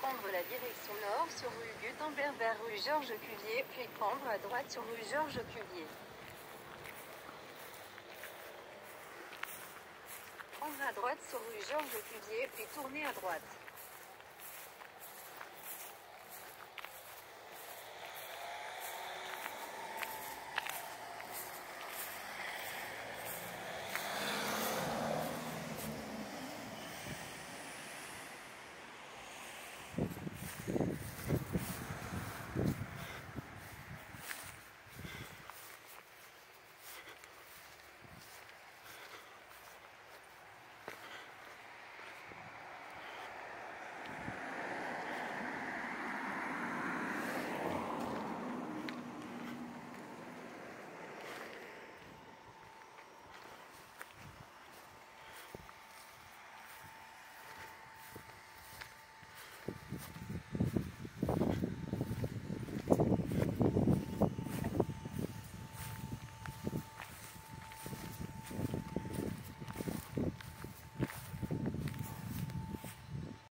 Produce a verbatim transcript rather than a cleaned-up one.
prendre la direction nord sur rue Gutenberg vers rue Georges Cuvier, puis prendre à droite sur rue Georges Cuvier. Prendre à droite sur rue Georges Cuvier, puis tourner à droite.